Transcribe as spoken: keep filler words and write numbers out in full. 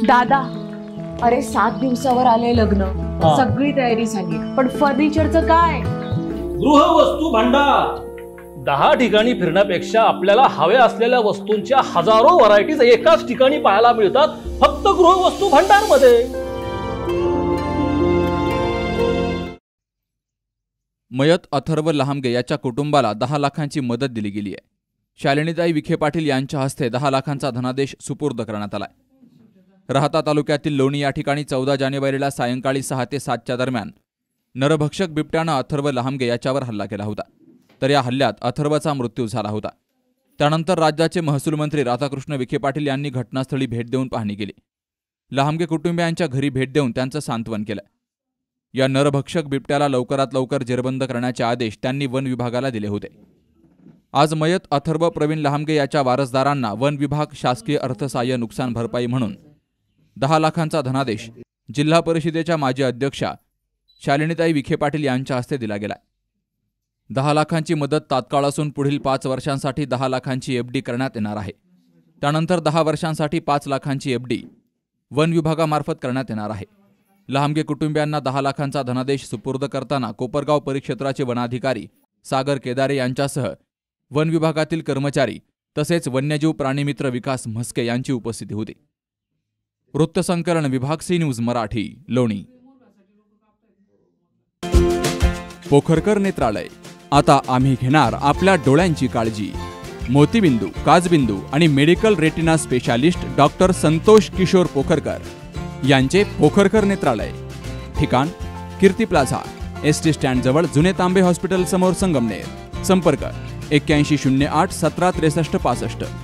दादा, अरे सात दिवसावर आले लग्न, हा. सगळी तयारी झाली, पण फर्निचरचं काय? गृहवस्तू भांडार. दहा ठिकाणी फिरण्यापेक्षा आपल्याला हव्या असलेल्या वस्तूंच्या हजारो व्हरायटीज एकाच ठिकाणी पाहायला मिळतात, फक्त गृहवस्तू भांडार मध्ये. मयत अथर्व लहामगे याच्या कुटुंबाला दहा लाखांची मदत दिली गेली आहे. शालिनीताई विखे पाटील यांच्या हस्ते दहा लाखांचा धनादेश सुपूर्द करण्यात आलाय. राहता तालुक्यातील लोणी या ठिकाणी चौदा जानेवारीला सायंकाळी सहा ते सातच्या दरम्यान नरभक्षक बिबट्यानं अथर्व लहामगे याच्यावर हल्ला केला होता. तर या हल्ल्यात अथर्वचा मृत्यू झाला होता. त्यानंतर राज्याचे महसूल मंत्री राधाकृष्ण विखे पाटील यांनी घटनास्थळी भेट देऊन पाहणी केली. लहामगे कुटुंबियांच्या घरी भेट देऊन त्यांचं सांत्वन केलं. या नरभक्षक बिबट्याला लवकरात लवकर जेरबंद करण्याचे आदेश त्यांनी वन विभागाला दिले होते. आज मयत अथर्व प्रवीण लहामगे याच्या वारसदारांना वन विभाग शासकीय अर्थसहाय्य नुकसान भरपाई म्हणून दहा लाखांचा धनादेश जिल्हा परिषदेच्या माजी अध्यक्षा शालिनीताई विखे पाटील यांच्या हस्ते दिला गेला. दहा लाखांची मदत तात्काळ असून पुढील पाच वर्षांसाठी दहा लाखांची एफ डी करण्यात येणार आहे. त्यानंतर दहा वर्षांसाठी पाच लाखांची एफ डी वन विभागामार्फत करण्यात येणार आहे. लहामगे कुटुंबियांना दहा लाखांचा धनादेश सुपूर्द करताना कोपरगाव परिक्षेत्राचे वनाधिकारी सागर केदारे यांच्यासह वन विभागातील कर्मचारी तसेच वन्यजीव प्राणीमित्र विकास म्हस्के यांची उपस्थिती होती. वृत्तसंकलन विभाग सी न्यूज मराठी, लोणी. पोखरकर नेत्रालय. आता आम्ही घेणार आपल्या डोळ्यांची काळजी. मोतीबिंदू, काचबिंदू आणि medical retina specialist doctor Santosh Kishor Pokharkar यांचे पोखरकर नेत्रालय. ठिकाण Kirti plaza, S T stand जवळ, जुने तांबे हॉस्पिटल समोर, संगमनेर. संपर्क एक्क्याऐंशी शून्य आठ सतरा त्रेसष्ट पासष्ट.